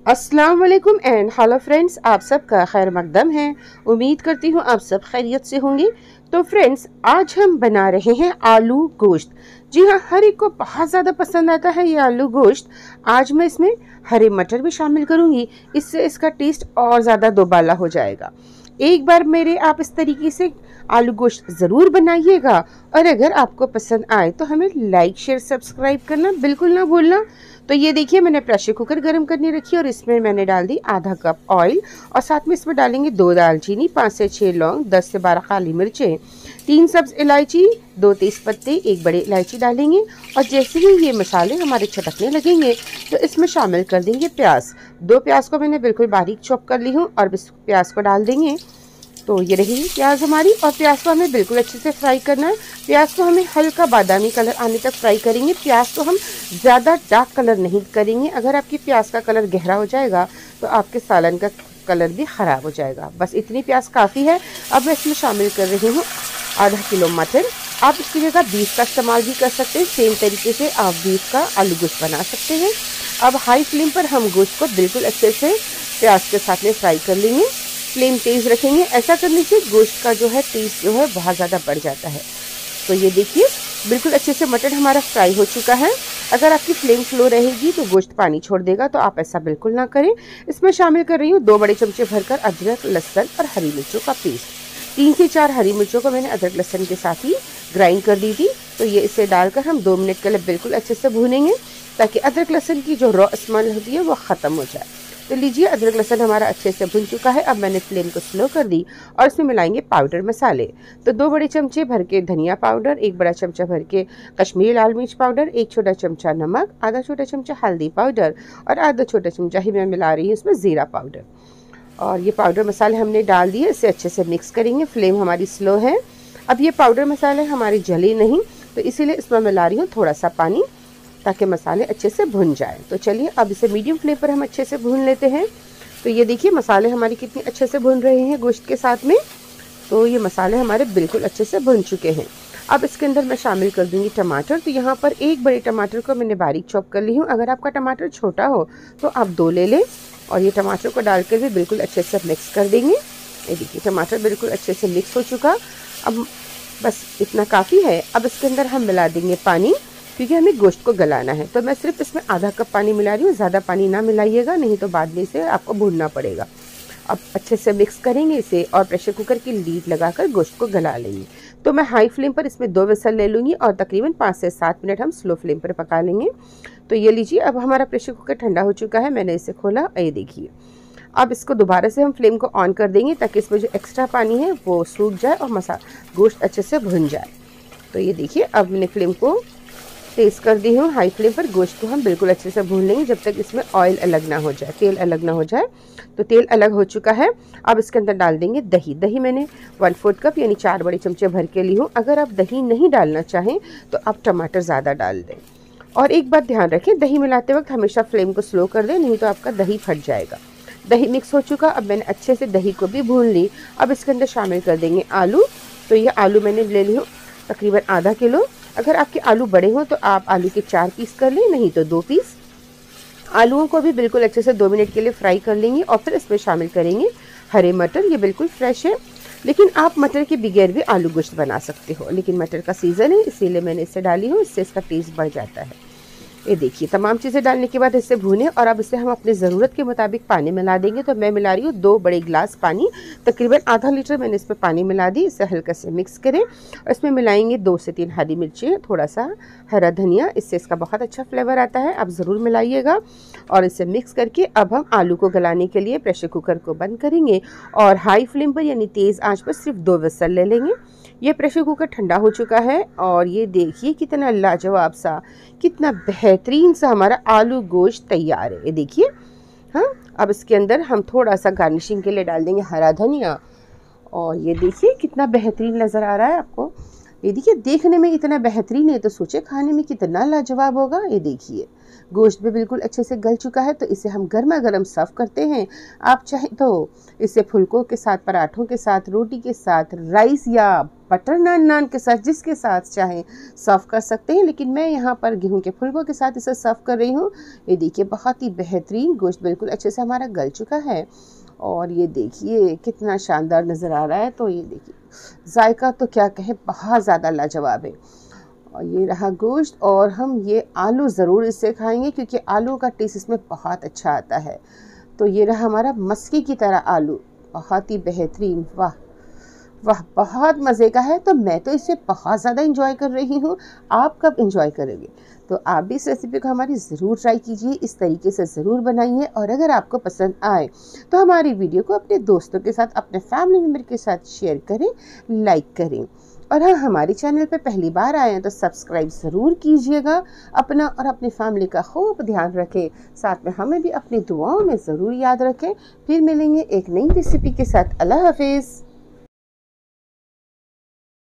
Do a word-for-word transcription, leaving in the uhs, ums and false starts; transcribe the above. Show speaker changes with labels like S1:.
S1: अस्सलाम वालेकुम and hello friends, आप सबका खैर मकदम है। उम्मीद करती हूँ आप सब खैरियत से होंगे। तो फ्रेंड्स, आज हम बना रहे हैं आलू गोश्त। जी हाँ, हर एक को बहुत ज़्यादा पसंद आता है ये आलू गोश्त। आज मैं इसमें हरे मटर भी शामिल करूँगी, इससे इसका टेस्ट और ज़्यादा दोबाला हो जाएगा। एक बार मेरे आप इस तरीके से आलू गोश्त ज़रूर बनाइएगा, और अगर आपको पसंद आए तो हमें लाइक शेयर सब्सक्राइब करना बिल्कुल ना भूलना। तो ये देखिए, मैंने प्रेशर कुकर गर्म करने रखी और इसमें मैंने डाल दी आधा कप ऑयल, और साथ में इसमें डालेंगे दो दालचीनी, पाँच से छः लौंग, दस से बारह काली मिर्चें, तीन सब्ज इलायची, दो तेज पत्ते, एक बड़ी इलायची डालेंगे। और जैसे ही ये मसाले हमारे छटकने लगेंगे तो इसमें शामिल कर देंगे प्याज। दो प्याज को मैंने बिल्कुल बारीक चॉप कर ली हूँ और इस प्याज को डाल देंगे। तो ये रही प्याज हमारी, और प्याज को हमें बिल्कुल अच्छे से फ्राई करना है। प्याज को हमें हल्का बादामी कलर आने तक फ्राई करेंगे। प्याज को हम ज़्यादा डार्क कलर नहीं करेंगे, अगर आपकी प्याज का कलर गहरा हो जाएगा तो आपके सालन का कलर भी ख़राब हो जाएगा। बस इतनी प्याज काफ़ी है। अब मैं इसमें शामिल कर रही हूँ आधा किलो मटन। आप इसकी जगह बीफ का इस्तेमाल भी कर सकते हैं। सेम तरीके से आप बीफ का आलू गोश्त बना सकते हैं। अब हाई फ्लेम पर हम गोश्त को बिल्कुल अच्छे से प्याज के साथ में फ्राई कर लेंगे। फ्लेम तेज़ रखेंगे। ऐसा करने से गोश्त का जो है टेस्ट जो है बहुत ज़्यादा बढ़ जाता है। तो ये देखिए, बिल्कुल अच्छे से मटन हमारा फ्राई हो चुका है। अगर आपकी फ्लेम स्लो रहेगी तो गोश्त पानी छोड़ देगा, तो आप ऐसा बिल्कुल ना करें। इसमें शामिल कर रही हूँ दो बड़े चमचे भरकर अदरक, लहसुन और हरी मिर्चों का पेस्ट। तीन से चार हरी मिर्चों को मैंने अदरक लहसुन के साथ ही ग्राइंड कर दी थी। तो ये इसे डालकर हम दो मिनट के लिए बिल्कुल अच्छे से भूनेंगे, ताकि अदरक लहसुन की जो रॉ स्मेल होती है वो ख़त्म हो जाए। तो लीजिए, अदरक लहसुन हमारा अच्छे से भुन चुका है। अब मैंने फ्लेम को स्लो कर दी और इसमें मिलाएंगे पाउडर मसाले। तो दो बड़े चमचे भर के धनिया पाउडर, एक बड़ा चमचा भर के कश्मीरी लाल मिर्च पाउडर, एक छोटा चमचा नमक, आधा छोटा चमचा हल्दी पाउडर और आधा छोटा चमचा ही मैं मिला रही हूँ इसमें ज़ीरा पाउडर। और ये पाउडर मसाले हमने डाल दिए, इसे अच्छे से मिक्स करेंगे। फ्लेम हमारी स्लो है। अब ये पाउडर मसाले हमारे जले नहीं, तो इसीलिए इसमें मिला रही हूँ थोड़ा सा पानी, ताकि मसाले अच्छे से भुन जाए। तो चलिए, अब इसे मीडियम फ्लेम पर हम अच्छे से भून लेते हैं। तो ये देखिए, मसाले हमारे कितने अच्छे से भुन रहे हैं गोश्त के साथ में। तो ये मसाले हमारे बिल्कुल अच्छे से भुन चुके हैं। अब इसके अंदर मैं शामिल कर दूंगी टमाटर। तो यहाँ पर एक बड़े टमाटर को मैंने बारीक चॉप कर ली हूँ। अगर आपका टमाटर छोटा हो तो आप दो ले लें। और ये टमाटर को डालकर भी बिल्कुल अच्छे से मिक्स कर देंगे। ये देखिए, टमाटर बिल्कुल अच्छे से मिक्स हो चुका। अब बस इतना काफ़ी है। अब इसके अंदर हम मिला देंगे पानी, क्योंकि हमें गोश्त को गलाना है। तो मैं सिर्फ इसमें आधा कप पानी मिला रही हूँ, ज़्यादा पानी ना मिलाइएगा, नहीं तो बाद में इसे आपको भूनना पड़ेगा। अब अच्छे से मिक्स करेंगे इसे और प्रेशर कुकर की लीड लगाकर गोश्त को गला लेंगे। तो मैं हाई फ्लेम पर इसमें दो विसल ले लूँगी और तकरीबन पाँच से सात मिनट हम स्लो फ्लेम पर पका लेंगे। तो ये लीजिए, अब हमारा प्रेशर कुकर ठंडा हो चुका है। मैंने इसे खोला, ये देखिए। अब इसको दोबारा से हम फ्लेम को ऑन कर देंगे, ताकि इसमें जो एक्स्ट्रा पानी है वो सूख जाए और मसाला गोश्त अच्छे से भुन जाए। तो ये देखिए, अब मैंने फ्लेम को तेज़ कर दी हूँ। हाई फ्लेम पर गोश्त को हम बिल्कुल अच्छे से भून लेंगे, जब तक इसमें ऑयल अलग ना हो जाए, तेल अलग ना हो जाए। तो तेल अलग हो चुका है। अब इसके अंदर डाल देंगे दही। दही मैंने वन फोर्थ कप यानी चार बड़े चमचे भर के ली हूँ। अगर आप दही नहीं डालना चाहें तो आप टमाटर ज़्यादा डाल दें। और एक बात ध्यान रखें, दही मिलाते वक्त हमेशा फ्लेम को स्लो कर दें, नहीं तो आपका दही फट जाएगा। दही मिक्स हो चुका। अब मैंने अच्छे से दही को भी भून ली। अब इसके अंदर शामिल कर देंगे आलू। तो ये आलू मैंने ले ली हूँ तकरीबन आधा किलो। अगर आपके आलू बड़े हों तो आप आलू के चार पीस कर लें, नहीं तो दो पीस। आलूओं को भी बिल्कुल अच्छे से दो मिनट के लिए फ्राई कर लेंगे और फिर इसमें शामिल करेंगे हरे मटर। ये बिल्कुल फ्रेश है, लेकिन आप मटर के बगैर भी आलू गोश्त बना सकते हो, लेकिन मटर का सीज़न है इसीलिए मैंने इसे डाली हूँ, इससे इसका टेस्ट बढ़ जाता है। ये देखिए, तमाम चीज़ें डालने के बाद इसे भूनें और अब इसे हम अपनी ज़रूरत के मुताबिक पानी मिला देंगे। तो मैं मिला रही हूँ दो बड़े गिलास पानी, तकरीबन आधा लीटर मैंने इसमें पानी मिला दी। इसे हल्का से मिक्स करें और इसमें मिलाएंगे दो से तीन हरी मिर्चें, थोड़ा सा हरा धनिया, इससे इसका बहुत अच्छा फ्लेवर आता है। आप ज़रूर मिलाइएगा। और इसे मिक्स करके अब हम आलू को गलाने के लिए प्रेशर कुकर को बंद करेंगे और हाई फ्लेम पर यानी तेज़ आँच पर सिर्फ दो विसल ले लेंगे। ये प्रेशर कुकर ठंडा हो चुका है और ये देखिए कितना लाजवाब सा, कितना बेहतरीन सा हमारा आलू गोश्त तैयार है। ये देखिए। हाँ, अब इसके अंदर हम थोड़ा सा गार्निशिंग के लिए डाल देंगे हरा धनिया। और ये देखिए कितना बेहतरीन नज़र आ रहा है आपको। ये देखिए, देखने में इतना बेहतरीन है तो सोचे खाने में कितना लाजवाब होगा। ये देखिए, गोश्त भी बिल्कुल अच्छे से गल चुका है, तो इसे हम गर्मा गर्म सर्व करते हैं। आप चाहें तो इसे फुलकों के साथ, पराठों के साथ, रोटी के साथ, राइस या बटर नान नान के साथ, जिसके साथ चाहें सर्व कर सकते हैं। लेकिन मैं यहाँ पर गेहूं के फुलकों के साथ इसे सर्व कर रही हूँ। ये देखिए बहुत ही बेहतरीन गोश्त बिल्कुल अच्छे से हमारा गल चुका है और ये देखिए कितना शानदार नज़र आ रहा है। तो ये देखिए जायका तो क्या कहें, बहुत ज़्यादा लाजवाब है। और ये रहा गोश्त, और हम ये आलू ज़रूर इससे खाएंगे क्योंकि आलू का टेस्ट इसमें बहुत अच्छा आता है। तो ये रहा हमारा मस्की की तरह आलू, बहुत ही बेहतरीन, वाह वाह, बहुत मज़े का है। तो मैं तो इसे बहुत ज़्यादा इंजॉय कर रही हूँ। आप कब इंजॉय करेंगे? तो आप भी इस रेसिपी को हमारी ज़रूर ट्राई कीजिए, इस तरीके से ज़रूर बनाइए। और अगर आपको पसंद आए तो हमारी वीडियो को अपने दोस्तों के साथ, अपने फैमिली मेम्बर के साथ शेयर करें, लाइक करें। और हाँ, हमारे चैनल पे पहली बार आए हैं तो सब्सक्राइब ज़रूर कीजिएगा। अपना और अपनी फैमिली का खूब ध्यान रखें, साथ में हमें भी अपनी दुआओं में ज़रूर याद रखें। फिर मिलेंगे एक नई रेसिपी के साथ। अल्लाह हाफिज़।